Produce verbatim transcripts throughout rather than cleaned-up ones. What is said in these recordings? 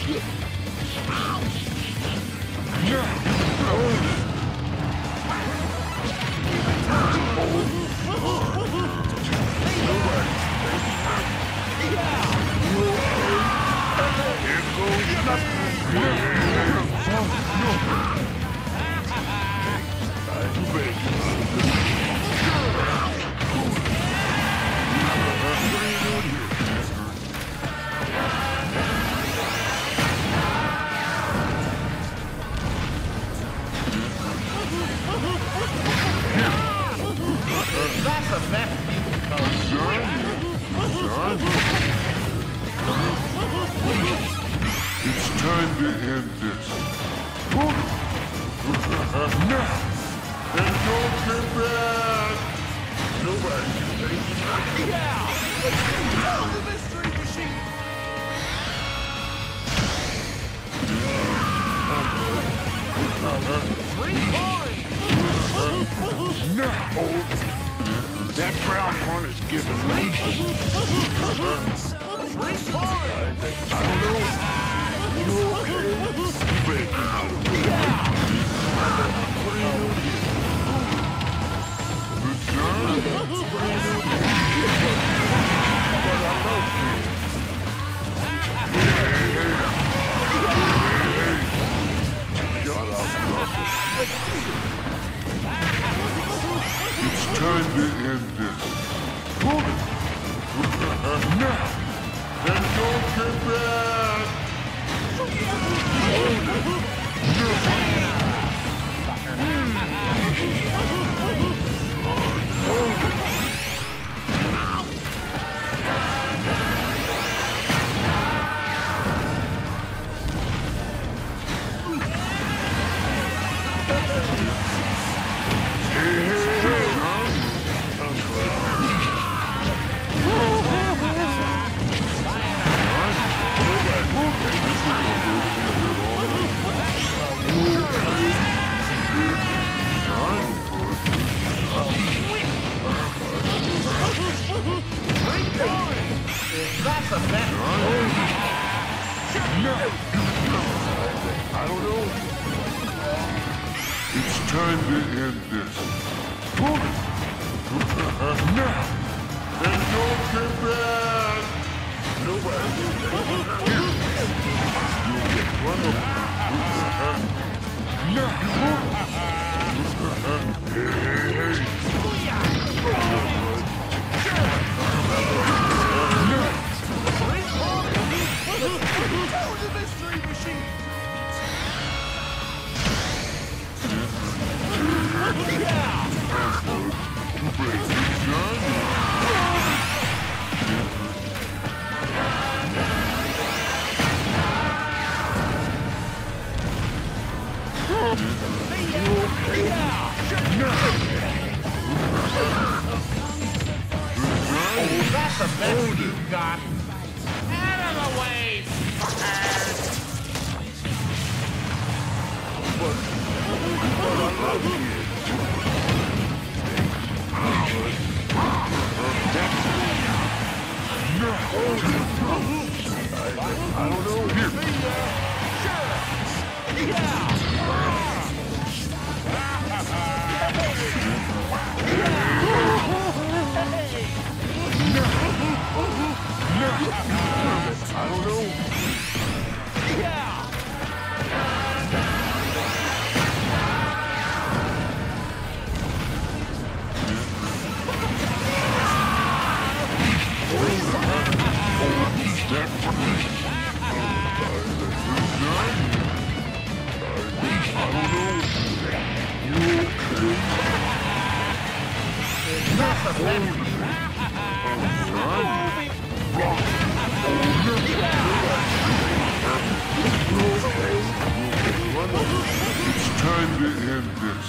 That brown one is giving me. I don't know. You okay? What are you doing here? It's time to end this. Now! And don't get back! That's a bet. I don't know. It's time to end this. Now! And don't get back! Nobody. You'll get run over. Now! Hey, hey, hey! The mystery machine. Oh, that's the best you've got. Out of the way, fuckers! But, but I love you. I don't know. Here. I don't know. It's time to end this.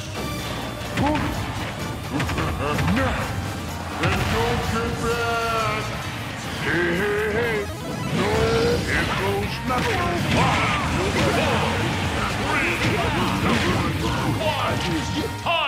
Now! And don't get back! Hey, hey, hey! No! It goes nothing! What is your